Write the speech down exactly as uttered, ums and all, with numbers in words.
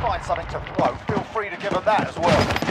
find something to throw, feel free to give them that as well.